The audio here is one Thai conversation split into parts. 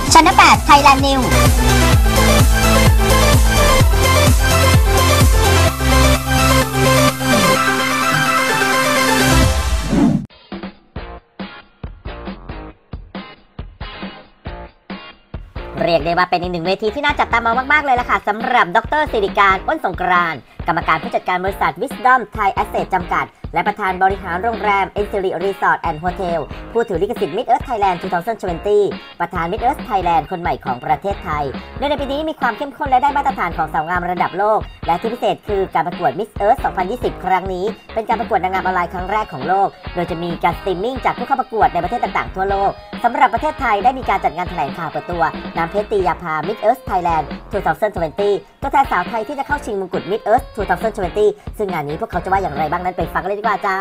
ชั้น8 Thailand Newเรียกได้ว่าเป็นอีกหนึ่งเวทีที่น่าจับตามองมากๆเลยล่ะค่ะสำหรับดร.สิริการ อ้นสงกรานต์กรรมการผู้จัดการบริษัท Wisdom Thai Asset จำกัดและประธานบริหารโรงแรม Ensiry Resort and Hotel ผู้ถือลิขสิทธิ์ Miss Earth Thailand 2020 ประธาน Miss Earth Thailand คนใหม่ของประเทศไทยในปีนี้มีความเข้มข้นและได้มาตรฐานของสาวงามระดับโลกและที่พิเศษคือการประกวด Miss Earth 2020 ครั้งนี้เป็นการประกวดนางงามออนไลน์ครั้งแรกของโลกโดยจะมีการสตรีมมิ่งจากผู้เข้าประกวดในประเทศต่างๆทั่วโลกสำหรับประเทศไทยได้มีการจัดงานแถลงข่าวเปิดตัวน้ำเพชรตียาภา Miss Earth Thailand 2020 ตัวแทนสาวไทยที่จะเข้าชิงมงกุฎ Miss Earth 2020 ซึ่งงานนี้พวกเขาจะว่าอย่างไรบ้างนั้นไปฟังกันเลยดีกว่าจ้า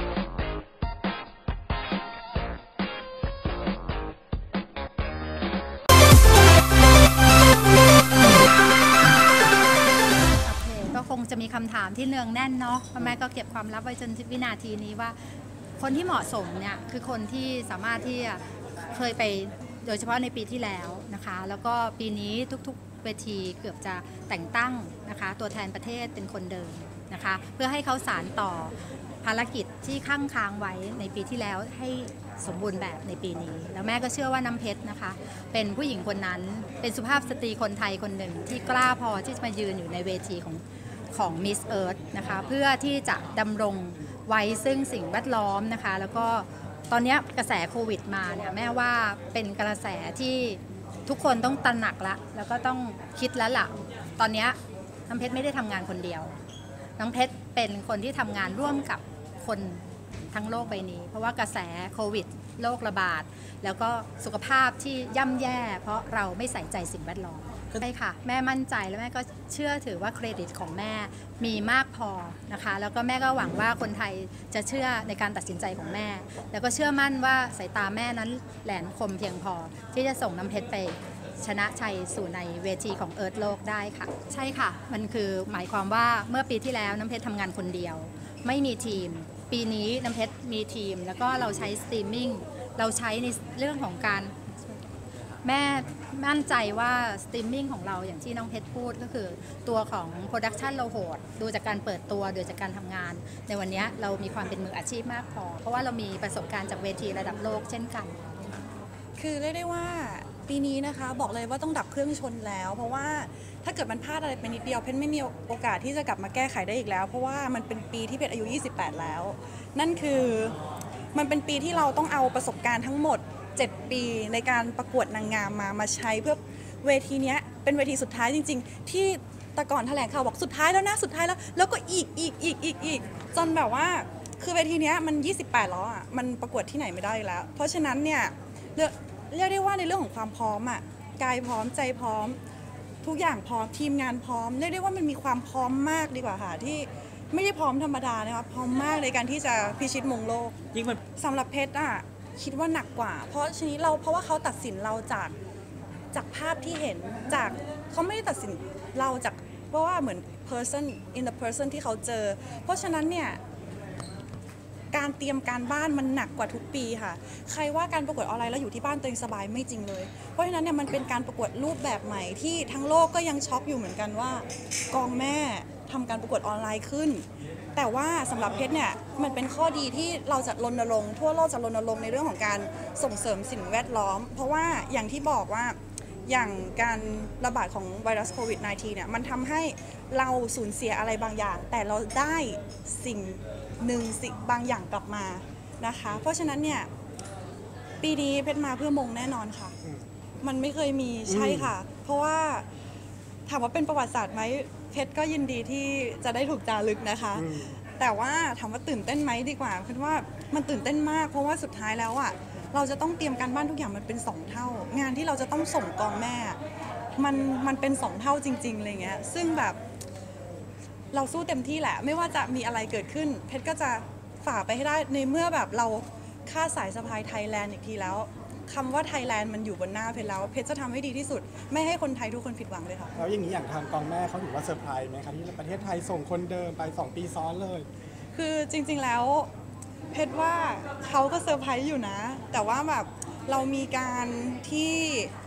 คงจะมีคำถามที่เนืองแน่นเนาะแม่ก็เก็บความลับไว้จนวินาทีนี้ว่าคนที่เหมาะสมเนี่ยคือคนที่สามารถที่เคยไปโดยเฉพาะในปีที่แล้วนะคะแล้วก็ปีนี้ทุกๆเวทีเกือบจะแต่งตั้งนะคะตัวแทนประเทศเป็นคนเดิมนะคะเพื่อให้เขาสานต่อภารกิจที่ค้างไว้ในปีที่แล้วให้สมบูรณ์แบบในปีนี้แล้วแม่ก็เชื่อว่าน้ำเพชรนะคะเป็นผู้หญิงคนนั้นเป็นสุภาพสตรีคนไทยคนหนึ่งที่กล้าพอที่จะมายืนอยู่ในเวทีของ Miss Earth นะคะเพื่อที่จะดำรงไว้ซึ่งสิ่งแวดล้อมนะคะแล้วก็ตอนนี้กระแสโควิดมาเนี่ยแม่ว่าเป็นกระแสที่ทุกคนต้องตระหนักแล้วก็ต้องคิดแล้วล่ะตอนนี้น้ำเพชรไม่ได้ทำงานคนเดียวน้ำเพชรเป็นคนที่ทำงานร่วมกับคนทั้งโลกใบนี้เพราะว่ากระแสโควิดโรคระบาดแล้วก็สุขภาพที่ย่ำแย่เพราะเราไม่ใส่ใจสิ่งแวดล้อมใช่ค่ะแม่มั่นใจและแม่ก็เชื่อถือว่าเครดิตของแม่มีมากพอนะคะแล้วก็แม่ก็หวังว่าคนไทยจะเชื่อในการตัดสินใจของแม่แล้วก็เชื่อมั่นว่าสายตาแม่นั้นแหลมคมเพียงพอที่จะส่งน้ำเพชรไปชนะชัยสู่ในเวทีของเอิร์ธโลกได้ค่ะใช่ค่ะมันคือหมายความว่าเมื่อปีที่แล้วน้ำเพชรทำงานคนเดียวไม่มีทีมปีนี้น้ำเพชรมีทีมแล้วก็เราใช้สตรีมมิ่งเราใช้ในเรื่องของการแม่มั่นใจว่าสตรีมมิ่งของเราอย่างที่น้องเพชรพูดก็คือตัวของโปรดักชันเราโหดดูจากการเปิดตัวดูจากการทำงานในวันนี้เรามีความเป็นมืออาชีพมากพอเพราะว่าเรามีประสบการณ์จากเวทีระดับโลกเช่นกันคือเรียกได้ว่าปีนี้นะคะบอกเลยว่าต้องดับเครื่องชนแล้วเพราะว่าถ้าเกิดมันพลาดอะไรไปนิดเดียวเพชรไม่มีโอกาสที่จะกลับมาแก้ไขได้อีกแล้วเพราะว่ามันเป็นปีที่เพชรอายุ28แล้วนั่นคือมันเป็นปีที่เราต้องเอาประสบการณ์ทั้งหมด7 ปีในการประกวดนางงามมาใช้เพื่อเวทีนี้เป็นเวทีสุดท้ายจริงๆที่แต่ก่อนแถลงข่าวบอกสุดท้ายแล้วนะสุดท้ายแล้วก็อีกจนแบบว่าคือเวทีนี้มัน28แล้วอ่ะมันประกวดที่ไหนไม่ได้แล้วเพราะฉะนั้นเนี่ยเรียกได้ว่าในเรื่องของความพร้อมอ่ะกายพร้อมใจพร้อมทุกอย่างพร้อมทีมงานพร้อมเรียกได้ว่ามันมีความพร้อมมากดีกว่าค่ะที่ไม่ได้พร้อมธรรมดานะคะพร้อมมากในการที่จะพิชิตมงโลกยิ่งสำหรับเพชรอ่ะคิดว่าหนักกว่าเพราะชนิดเพราะว่าเขาตัดสินเราจากภาพที่เห็นจากเขาไม่ได้ตัดสินเราจากเพราะว่าเหมือน person in the person ที่เขาเจอเพราะฉะนั้นเนี่ยการเตรียมการบ้านมันหนักกว่าทุกปีค่ะใครว่าการประกวดออนไลน์แล้วอยู่ที่บ้านตัวเองสบายไม่จริงเลยเพราะฉะนั้นเนี่ยมันเป็นการประกวดรูปแบบใหม่ที่ทั้งโลกก็ยังช็อกอยู่เหมือนกันว่ากองแม่ทำการประกวดออนไลน์ขึ้นแต่ว่าสำหรับเพชรเนี่ยมันเป็นข้อดีที่เราจะรณรงค์ทั่วโลกจะรณรงค์ในเรื่องของการส่งเสริมสิ่งแวดล้อมเพราะว่าอย่างที่บอกว่าอย่างการระบาดของไวรัสโควิด -19 เนี่ยมันทำให้เราสูญเสียอะไรบางอย่างแต่เราได้สิ่งบางอย่างกลับมานะคะเพราะฉะนั้นเนี่ยปีนี้เพชรมาเพื่อมงแน่นอนค่ะมันไม่เคยมีใช่ค่ะเพราะว่าถามว่าเป็นประวัติศาสตร์ไหมเพชรก็ยินดีที่จะได้ถูกจารึกนะคะแต่ว่าถามว่าตื่นเต้นไหมดีกว่าเพราะว่ามันตื่นเต้นมากเพราะว่าสุดท้ายแล้วอ่ะเราจะต้องเตรียมการบ้านทุกอย่างมันเป็น2 เท่างานที่เราจะต้องส่งกองแม่มันเป็น2 เท่าจริงๆอะไรเงี้ยซึ่งแบบเราสู้เต็มที่แหละไม่ว่าจะมีอะไรเกิดขึ้นเพชรก็จะฝ่าไปให้ได้ในเมื่อแบบเราฆ่าสายสะพายไทยแลนด์อีกทีแล้วคำว่าไทยแลนด์มันอยู่บนหน้าเพชรแล้วเพชรจะทำให้ดีที่สุดไม่ให้คนไทยทุกคนผิดหวังเลยค่ะแล้วอย่างนี้อย่างทางกองแม่เขาถือว่าเซอร์ไพรส์ไหมคะที่ประเทศไทยส่งคนเดิมไป2 ปีซ้อนเลยคือจริงๆแล้วเพชรว่าเขาก็เซอร์ไพรส์อยู่นะแต่ว่าแบบเรามีการที่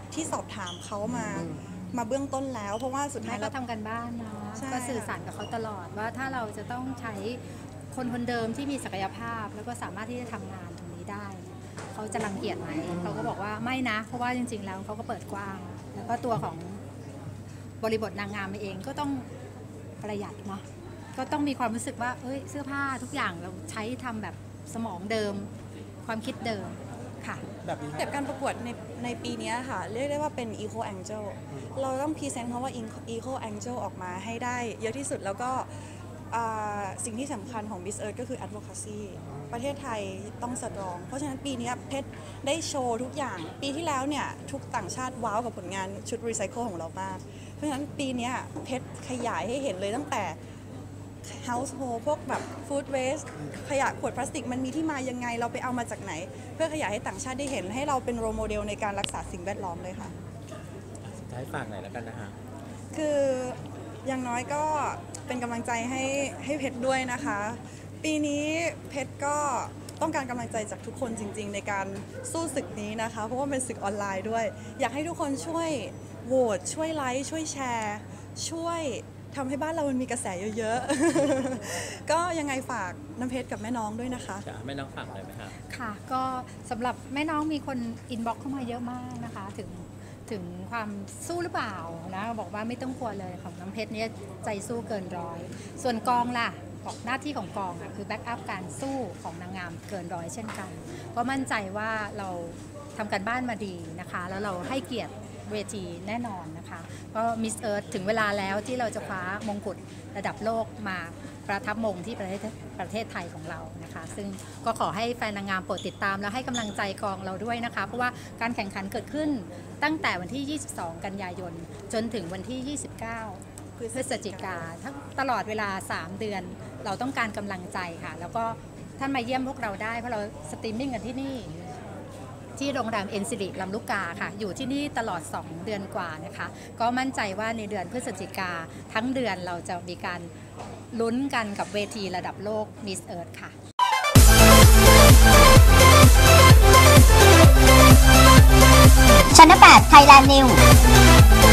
ที่สอบถามเขามาเบื้องต้นแล้วเพราะว่าสุดท้าแม่ยก็ทำกันบ้านเนาะใช่ก็สื่อสารกับเขาตลอดว่าถ้าเราจะต้องใช้คนคนเดิมที่มีศักยภาพ แล้วก็สามารถที่จะทำงานตรงนี้ได้เขาจะรังเกียจไหมเขาก็บอกว่าไม่นะเพราะว่าจริงๆแล้วเขาก็เปิดกว้างแล้วก็ตัวของบริบทนางงามเองก็ต้องประหยัดเนาะก็ต้องมีความรู้สึกว่าเสื้อผ้าทุกอย่างเราใช้ทำแบบสมองเดิมความคิดเดิมค่ะแบบนี้เก็บการประกวดในปีนี้ค่ะเรียกได้ว่าเป็น Eco Angel เราต้องพรีเซนต์คำว่า Eco Angel ออกมาให้ได้เยอะที่สุดแล้วก็สิ่งที่สำคัญของ Miss Earth ก็คือ Advocacy ประเทศไทยต้องสตรอง เพราะฉะนั้นปีนี้เพชรได้โชว์ทุกอย่างปีที่แล้วเนี่ยทุกต่างชาติว้าวกับผลงานชุดรีไซเคิลของเรามากเพราะฉะนั้นปีนี้เพชรขยายให้เห็นเลยตั้งแต่ household พวกแบบ food waste ขยะขวดพลาสติกมันมีที่มายังไงเราไปเอามาจากไหน เพื่อขยายให้ต่างชาติได้เห็นให้เราเป็นโรโมเดลในการรักษาสิ่งแวดล้อมเลยค่ะสุดท้ายฝากหน่อยแล้วกันนะคะคืออย่างน้อยก็เป็นกำลังใจให้เพชรด้วยนะคะ ปีนี้เพชรก็ต้องการกำลังใจจากทุกคนจริงๆในการสู้ศึกนี้นะคะเพราะว่าเป็นศึกออนไลน์ด้วย อยากให้ทุกคนช่วยโหวตช่วยไลค์ช่วยแชร์ช่วยทำให้บ้านเรามันมีกระแสเยอะๆ ก็ยังไงฝากน้ำเพชรกับแม่น้องด้วยนะคะจะไม่น้องฝากอะไรไหมครับค่ะก็สำหรับแม่น้องมีคนอินบ็อกเข้ามาเยอะมากนะคะถึงความสู้หรือเปล่านะบอกว่าไม่ต้องกลัวเลยของน้ำเพชรเนี่ยใจสู้เกินร้อยส่วนกองล่ะบอกหน้าที่ของกองอ่ะคือแบ็กอัพการสู้ของนางงามเกินร้อยเช่นกันเพราะมั่นใจว่าเราทำการบ้านมาดีนะคะแล้วเราให้เกียรติเวทีแน่นอนนะคะก็มิสเอิร์ธถึงเวลาแล้วที่เราจะคว้ามงกุฎระดับโลกมาประทับมงที่ประเทศไทยของเรานะคะซึ่งก็ขอให้แฟนนางงามโปรดติดตามแล้วให้กำลังใจกองเราด้วยนะคะเพราะว่าการแข่งขันเกิดขึ้นตั้งแต่วันที่ 22 กันยายนจนถึงวันที่ 29 พฤศจิกาทั้งตลอดเวลา 3 เดือนเราต้องการกำลังใจค่ะแล้วก็ท่านมาเยี่ยมพวกเราได้เพราะเราสตรีมมิ่งกันที่นี่ที่โรงแรมเอ็นซิลิลำลูกกาค่ะอยู่ที่นี่ตลอด2เดือนกว่านะคะก็มั่นใจว่าในเดือนพฤศจิกาทั้งเดือนเราจะมีการลุ้นกันกับเวทีระดับโลก Miss Earth ค่ะชั้น 8 Thailand News